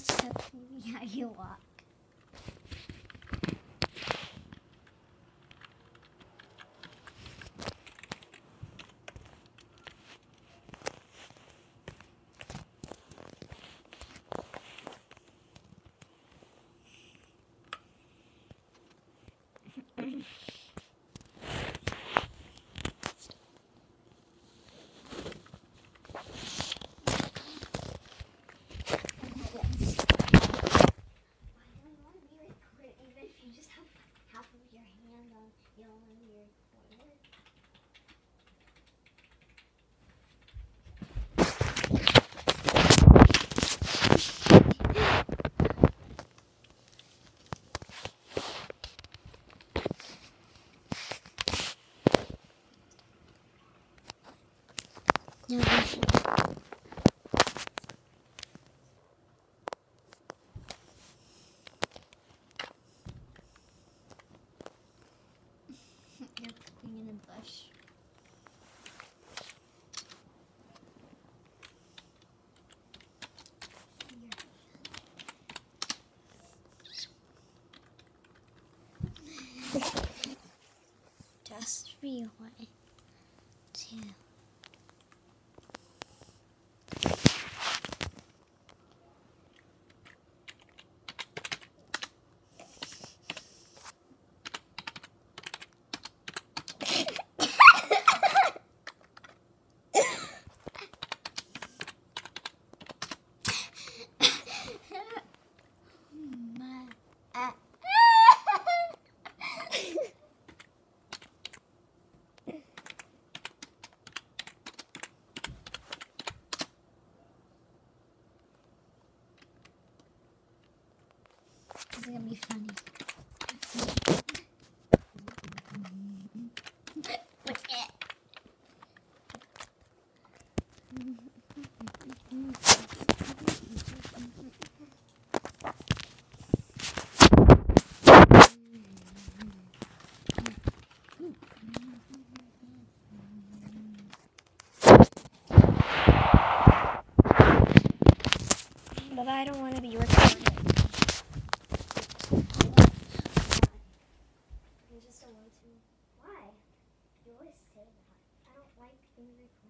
That's maybe how you walk. No, you're pooping in a bush. Just rewind. 2. This is gonna be funny. What's it? But I don't want to be recorded. I just don't want to. Why? You always say that. I don't like being recorded.